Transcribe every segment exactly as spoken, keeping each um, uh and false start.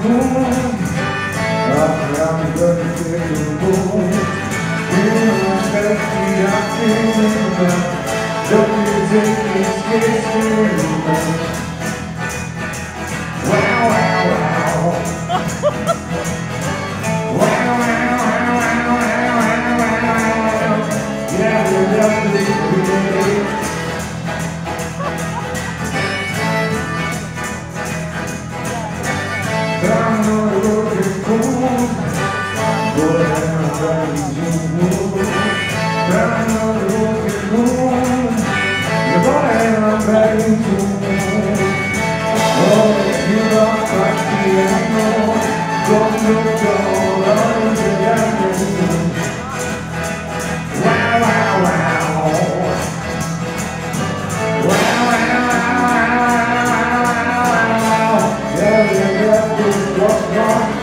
cool. I'm gonna take you home. You know that I'm feeling love. Don't you take it seriously? Wow, wow, wow. Wow, wow, wow, wow, wow, wow, wow. Yeah, we're lovely today. I'm gonna look at cool. Boy, I'm ready to move. I'm gonna look at cool. Boy, I'm ready to move. Oh, if you don't like me, I know. Don't look all over the afternoon. Wow, wow, wow. Wow, wow, wow, wow, wow. Yeah, yeah, yeah, this was wrong.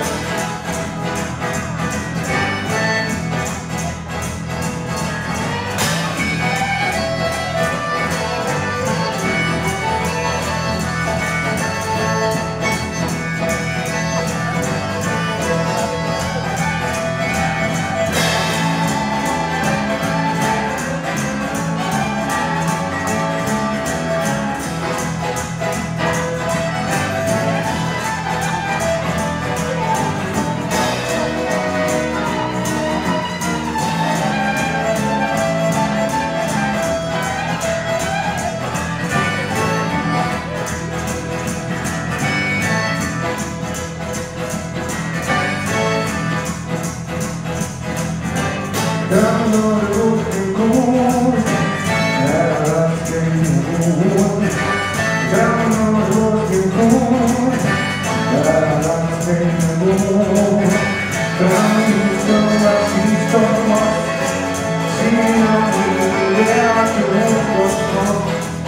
I'm gonna look and cool. I'm staying cool. I'm gonna look and cool. I'm staying cool. I'm so much, she's so much. She knows me, yeah, I can help what's wrong.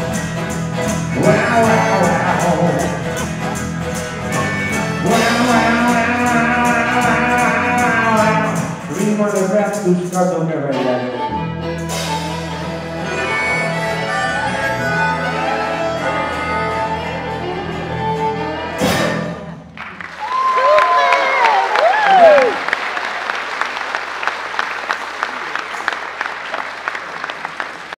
Wow, wow, wow. Wow, wow, wow, wow, wow. Prima del rap, tu scatto